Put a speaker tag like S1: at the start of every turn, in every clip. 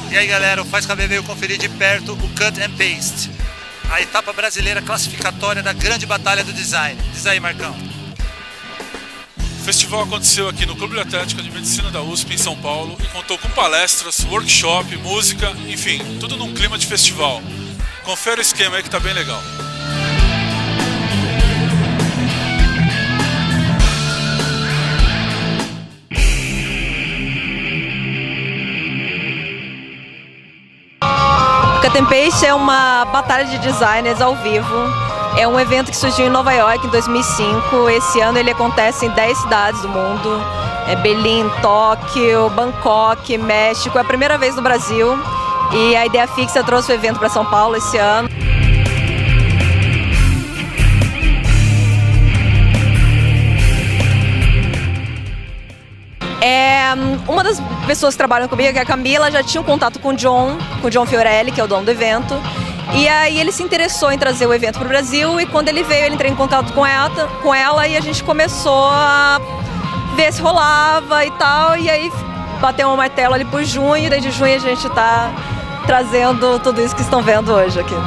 S1: E aí galera, o Faz Caber veio conferir de perto o Cut and Paste, a etapa brasileira classificatória da grande batalha do design. Diz aí, Marcão.
S2: O festival aconteceu aqui no Clube Bibliotético de Medicina da USP em São Paulo e contou com palestras, workshop, música, enfim, tudo num clima de festival. Confere o esquema aí que tá bem legal.
S3: Cut and Paste é uma batalha de designers ao vivo. É um evento que surgiu em Nova York em 2005. Esse ano ele acontece em 10 cidades do mundo. Berlim, Tóquio, Bangkok, México. É a primeira vez no Brasil. E a Ideia Fixa trouxe o evento para São Paulo esse ano. Uma das pessoas que trabalham comigo, que é a Camila, já tinha um contato com o John Fiorelli, que é o dono do evento. E aí ele se interessou em trazer o evento para o Brasil e quando ele veio, ele entrou em contato com ela e a gente começou a ver se rolava e tal. E aí bateu um martelo ali por junho e desde junho a gente está trazendo tudo isso que estão vendo hoje aqui.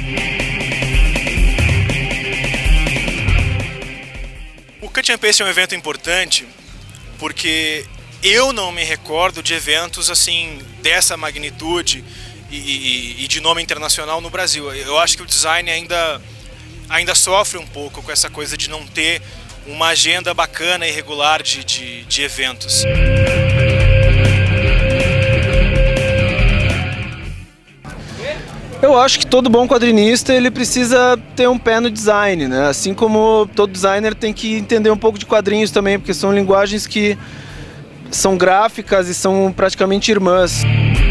S4: O Cut and Paste é um evento importante porque eu não me recordo de eventos assim dessa magnitude e de nome internacional no Brasil. Eu acho que o design ainda sofre um pouco com essa coisa de não ter uma agenda bacana e regular de eventos.
S5: Eu acho que todo bom quadrinista ele precisa ter um pé no design, né? Assim como todo designer tem que entender um pouco de quadrinhos também, porque são linguagens que são gráficas e são praticamente irmãs.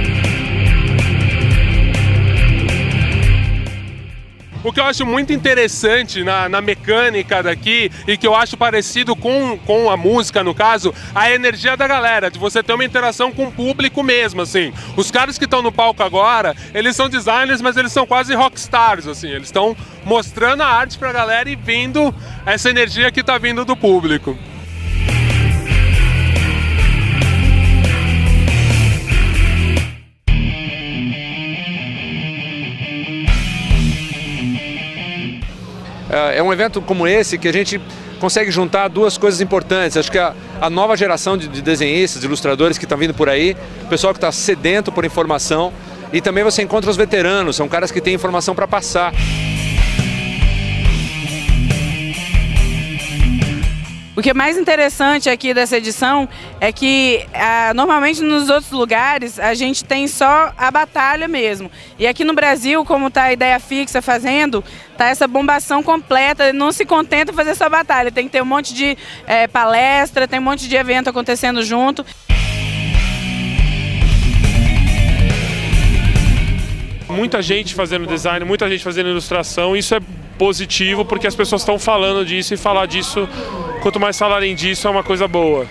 S6: O que eu acho muito interessante na mecânica daqui e que eu acho parecido com a música, no caso, a energia da galera, de você ter uma interação com o público mesmo, assim. Os caras que estão no palco agora, eles são designers, mas eles são quase rockstars, assim. Eles estão mostrando a arte pra galera e vindo essa energia que tá vindo do público.
S7: É um evento como esse que a gente consegue juntar duas coisas importantes. Acho que a nova geração de desenhistas, de ilustradores que estão vindo por aí, o pessoal que está sedento por informação, e também você encontra os veteranos, são caras que têm informação para passar.
S8: O que é mais interessante aqui dessa edição é que normalmente nos outros lugares a gente tem só a batalha mesmo. E aqui no Brasil, como está a Ideia Fixa fazendo, tá essa bombação completa, não se contenta fazer só batalha, tem que ter um monte de palestra, tem um monte de evento acontecendo junto.
S6: Muita gente fazendo design, muita gente fazendo ilustração, isso é positivo porque as pessoas estão falando disso e falar disso, quanto mais falarem disso é uma coisa boa.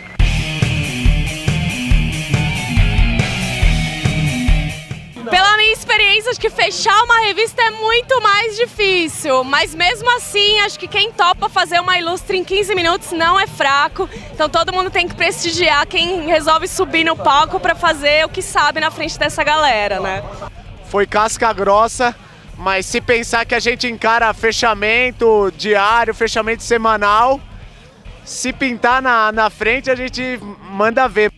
S9: Pela minha experiência, acho que fechar uma revista é muito mais difícil, mas mesmo assim, acho que quem topa fazer uma ilustre em 15 minutos não é fraco, então todo mundo tem que prestigiar quem resolve subir no palco para fazer o que sabe na frente dessa galera, né?
S10: Foi casca grossa, mas se pensar que a gente encara fechamento diário, fechamento semanal, se pintar na frente a gente manda ver.